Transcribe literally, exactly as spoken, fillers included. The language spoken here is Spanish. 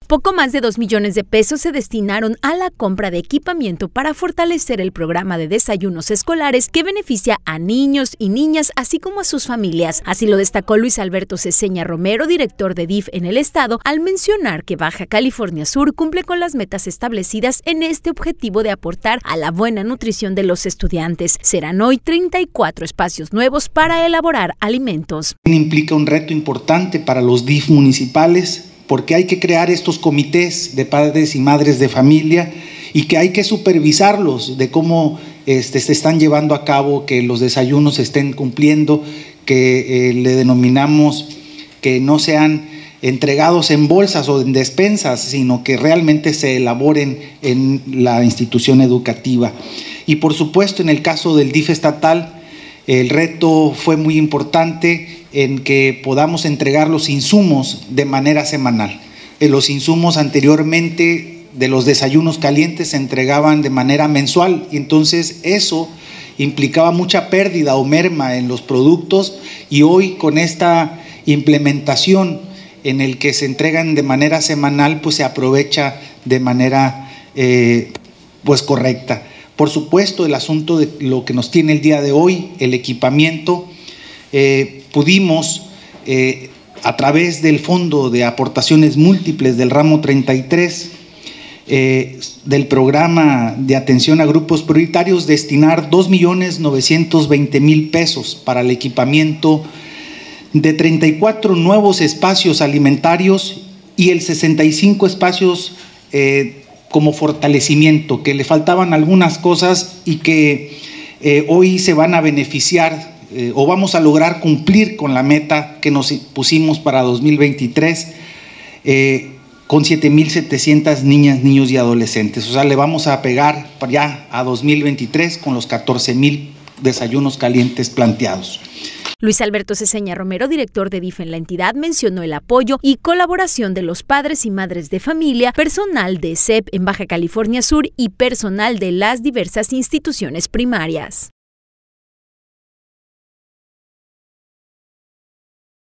Poco más de dos millones de pesos se destinaron a la compra de equipamiento para fortalecer el programa de desayunos escolares que beneficia a niños y niñas, así como a sus familias. Así lo destacó Luis Alberto Ceseña Romero, director de D I F en el estado, al mencionar que Baja California Sur cumple con las metas establecidas en este objetivo de aportar a la buena nutrición de los estudiantes. Serán hoy treinta y cuatro espacios nuevos para elaborar alimentos. Implica un reto importante para los D I F municipales, porque hay que crear estos comités de padres y madres de familia y que hay que supervisarlos de cómo este, se están llevando a cabo, que los desayunos se estén cumpliendo, que eh, le denominamos que no sean entregados en bolsas o en despensas, sino que realmente se elaboren en la institución educativa. Y por supuesto, en el caso del D I F estatal, el reto fue muy importante en que podamos entregar los insumos de manera semanal. Los insumos anteriormente de los desayunos calientes se entregaban de manera mensual y entonces eso implicaba mucha pérdida o merma en los productos, y hoy con esta implementación en el que se entregan de manera semanal, pues se aprovecha de manera eh, pues correcta. Por supuesto, el asunto de lo que nos tiene el día de hoy, el equipamiento, eh, pudimos, eh, a través del Fondo de Aportaciones Múltiples del ramo treinta y tres, eh, del programa de atención a grupos prioritarios, destinar dos millones novecientos veinte mil pesos para el equipamiento de treinta y cuatro nuevos espacios alimentarios y el sesenta y cinco espacios eh, como fortalecimiento, que le faltaban algunas cosas y que eh, hoy se van a beneficiar eh, o vamos a lograr cumplir con la meta que nos pusimos para dos mil veintitrés eh, con siete mil setecientas niñas, niños y adolescentes. O sea, le vamos a pegar ya a dos mil veintitrés con los catorce mil desayunos calientes planteados. Luis Alberto Ceseña Romero, director de D I F en la entidad, mencionó el apoyo y colaboración de los padres y madres de familia, personal de S E P en Baja California Sur y personal de las diversas instituciones primarias.